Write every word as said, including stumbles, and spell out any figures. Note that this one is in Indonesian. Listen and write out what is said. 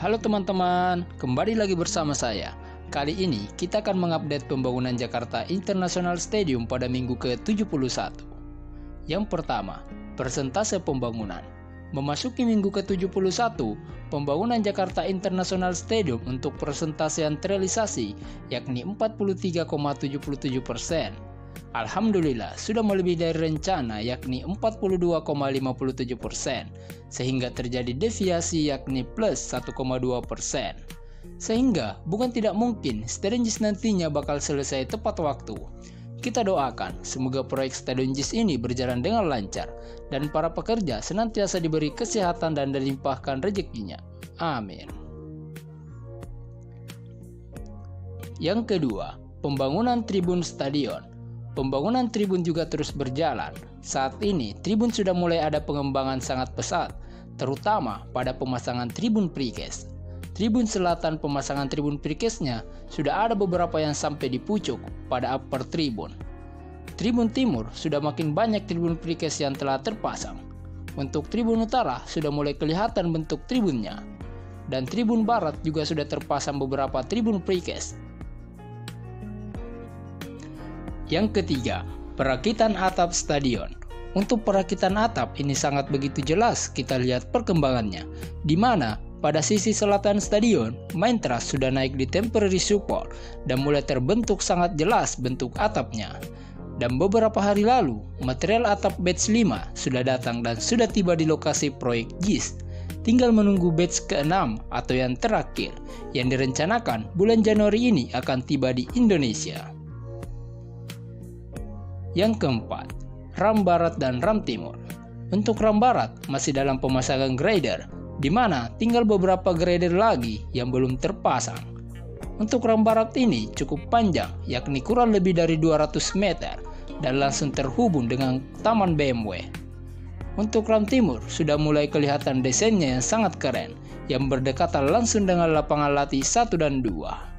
Halo teman-teman, kembali lagi bersama saya. Kali ini kita akan mengupdate pembangunan Jakarta International Stadium pada minggu ke tujuh puluh satu. Yang pertama, persentase pembangunan. Memasuki minggu ke tujuh puluh satu, pembangunan Jakarta International Stadium untuk persentase yang terrealisasi yakni empat puluh tiga koma tujuh tujuh persen. Alhamdulillah sudah melebihi dari rencana yakni empat puluh dua koma lima tujuh persen, sehingga terjadi deviasi yakni plus satu koma dua persen. Sehingga bukan tidak mungkin Stadion JIS nantinya bakal selesai tepat waktu. Kita doakan semoga proyek Stadion JIS ini berjalan dengan lancar dan para pekerja senantiasa diberi kesehatan dan dilimpahkan rezekinya. Amin. Yang kedua, pembangunan tribun stadion. Pembangunan tribun juga terus berjalan. Saat ini, tribun sudah mulai ada pengembangan sangat pesat, terutama pada pemasangan tribun precast. Tribun selatan pemasangan tribun precastnya sudah ada beberapa yang sampai di pucuk pada upper tribun. Tribun timur sudah makin banyak tribun precast yang telah terpasang. Untuk tribun utara sudah mulai kelihatan bentuk tribunnya. Dan tribun barat juga sudah terpasang beberapa tribun precast. Yang ketiga, perakitan atap stadion. Untuk perakitan atap ini sangat begitu jelas kita lihat perkembangannya, di mana pada sisi selatan stadion, main truss sudah naik di temporary support dan mulai terbentuk sangat jelas bentuk atapnya. Dan beberapa hari lalu, material atap batch lima sudah datang dan sudah tiba di lokasi proyek JIS. Tinggal menunggu batch keenam atau yang terakhir, yang direncanakan bulan Januari ini akan tiba di Indonesia. Yang keempat, ram barat dan ram timur. Untuk ram barat masih dalam pemasangan grader, di mana tinggal beberapa grader lagi yang belum terpasang. Untuk ram barat ini cukup panjang, yakni kurang lebih dari dua ratus meter dan langsung terhubung dengan Taman B M W. Untuk ram timur sudah mulai kelihatan desainnya yang sangat keren, yang berdekatan langsung dengan lapangan latih satu dan dua.